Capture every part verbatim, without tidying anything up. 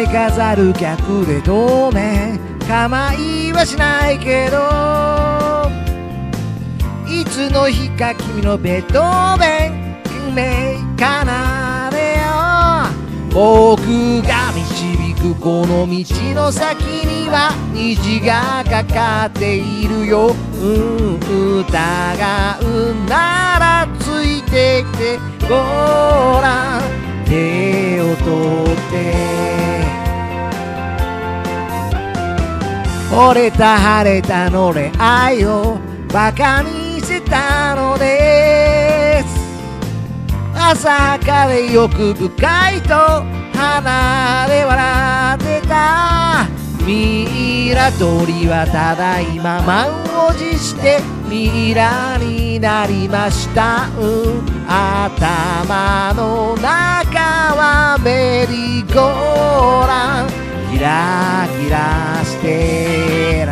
け飾る客で透明構いはしないけど、いつの日か君のベッドーベン運命奏でよ。僕が導くこの道の先には虹がかかっているよ。うん、疑うならついてきてごらん。手を取って折れた晴れたの恋愛をバカにしてたのです。浅はかで欲深いと鼻で笑ってた。ミイラ取りはただいま満を持してミイラになりました、うん、頭の中はメリーゴーランギラギラして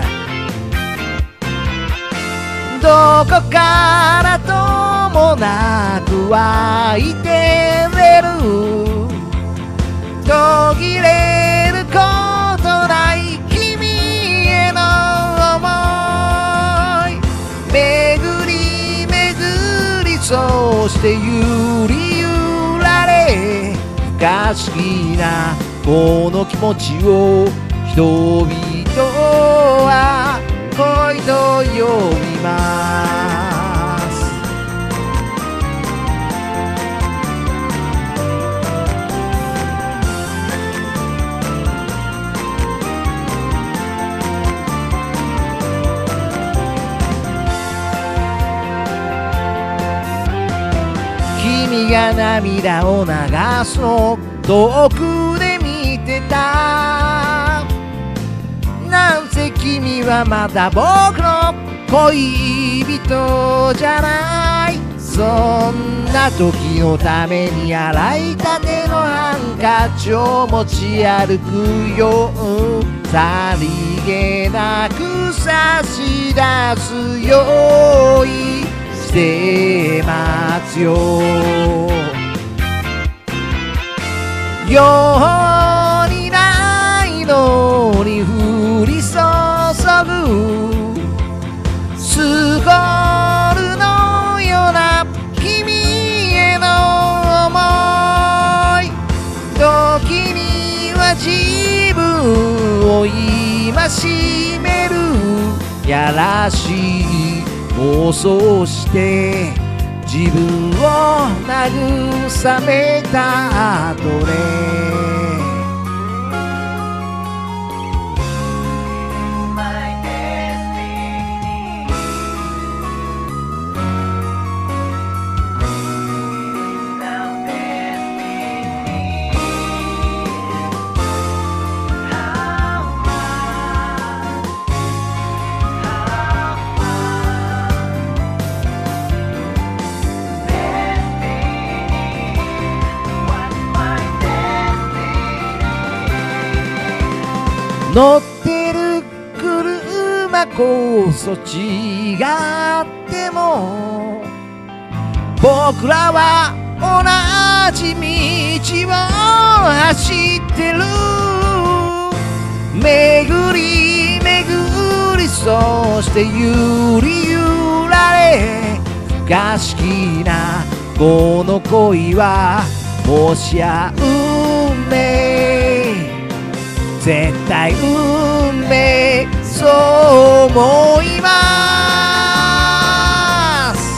どこからともなく湧いて出る途切れることない君への想い巡り巡りそしてゆりゆられ不可思議なこの気持ちを人々は恋と呼びます。君が涙を流すの遠くで見てた。なんせ君はまだ僕の恋人じゃない。そんな時のために洗いたてのハンカチを持ち歩くよ。さりげなく差し出す用意してますよ。ようにないのに降り注ぐスコールのような君への想い。時には自分を戒めるやらしい妄想して自分を慰めた後ね。乗ってる車こそ違っても僕らは同じ道を走ってる。巡り巡りそしてゆりゆられ不可思議なこの恋はもしや運命絶対運命そう思います。